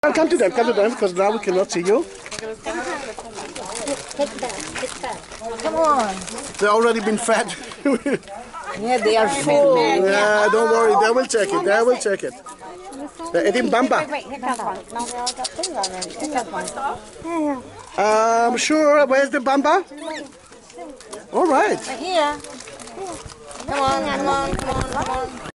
Come to them, because now we cannot see you. Come on. They've already been fed. Yeah, they are full. Yeah, don't worry, they will check it, they will check it. They're eating bamba. Wait, here comes one. No, they all got food already. Here comes one. Sure, where's the bamba? All right. Right here. Come on, come on, come on, come on.